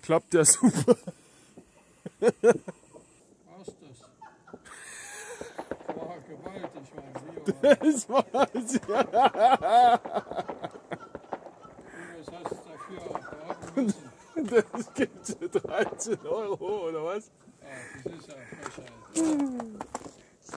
Klappt ja super. Was das? War gewaltig, mein Lieber. Das war's, ja. Was hast du dafür erwarten müssen? Das gibt 13 € oder was? Ah, das ist ja Frechheit.